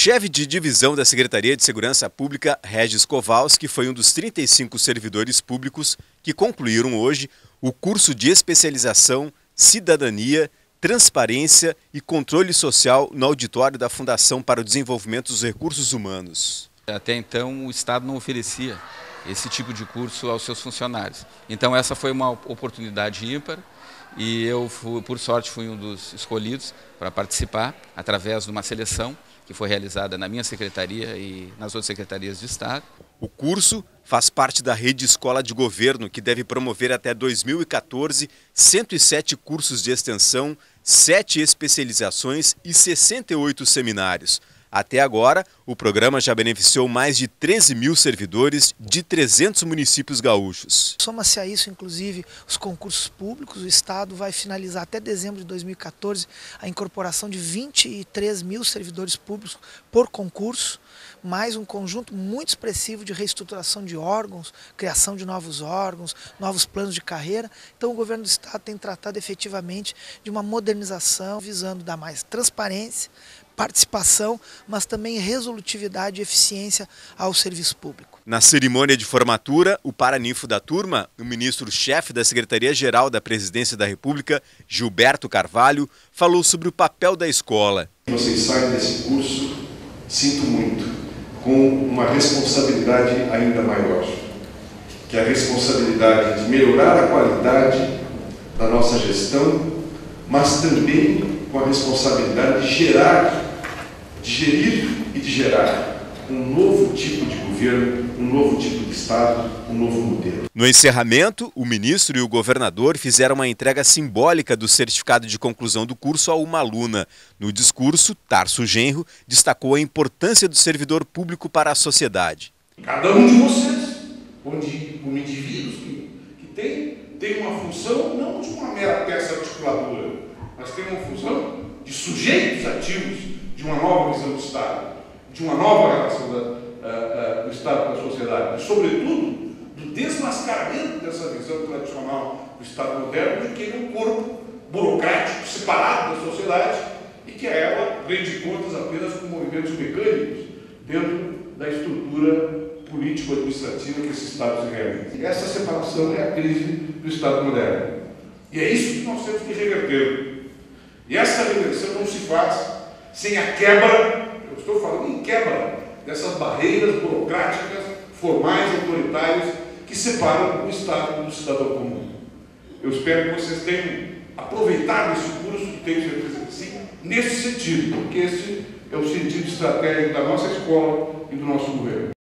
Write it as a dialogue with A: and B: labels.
A: chefe de divisão da Secretaria de Segurança Pública, Regis Kowalski, foi um dos 35 servidores públicos que concluíram hoje o curso de especialização Cidadania, Transparência e Controle Social no auditório da Fundação para o Desenvolvimento dos Recursos Humanos.
B: Até então o Estado não oferecia esse tipo de curso aos seus funcionários. Então essa foi uma oportunidade ímpar e eu, por sorte, fui um dos escolhidos para participar através de uma seleção que foi realizada na minha secretaria e nas outras secretarias de Estado.
A: O curso faz parte da rede Escola de Governo, que deve promover até 2014 107 cursos de extensão, 7 especializações e 68 seminários. Até agora, o programa já beneficiou mais de 13 mil servidores de 300 municípios gaúchos.
C: Soma-se a isso, inclusive, os concursos públicos. O Estado vai finalizar até dezembro de 2014 a incorporação de 23 mil servidores públicos por concurso, mais um conjunto muito expressivo de reestruturação de órgãos, criação de novos órgãos, novos planos de carreira. Então o governo do Estado tem tratado efetivamente de uma modernização, visando dar mais transparência, participação, mas também resolutividade e eficiência ao serviço público.
A: Na cerimônia de formatura, o paraninfo da turma, o ministro-chefe da Secretaria-Geral da Presidência da República, Gilberto Carvalho, falou sobre o papel da escola.
D: Vocês saem desse curso, sinto muito, com uma responsabilidade ainda maior, que é a responsabilidade de melhorar a qualidade da nossa gestão, mas também com a responsabilidade de gerir e de gerar um novo tipo de governo, um novo tipo de Estado, um novo modelo.
A: No encerramento, o ministro e o governador fizeram uma entrega simbólica do certificado de conclusão do curso a uma aluna. No discurso, Tarso Genro destacou a importância do servidor público para a sociedade.
D: Cada um de vocês, como indivíduos que tem uma função não de uma mera peça articuladora, mas tem uma função de sujeitos ativos de uma nova visão do Estado, de uma nova relação do Estado com a sociedade, e, sobretudo, do desmascaramento dessa visão tradicional do Estado moderno, de que ele é um corpo burocrático, separado da sociedade, e que a ela rende contas apenas com movimentos mecânicos dentro da estrutura político-administrativa que esse Estado se realiza. E essa separação é a crise do Estado moderno. E é isso que nós temos que reverter. E essa reversão não se faz sem a quebra, eu estou falando em quebra, dessas barreiras burocráticas, formais, autoritárias, que separam o Estado do cidadão comum. Eu espero que vocês tenham aproveitado esse curso, e tenho certeza que sim, nesse sentido, porque esse é o sentido estratégico da nossa escola e do nosso governo.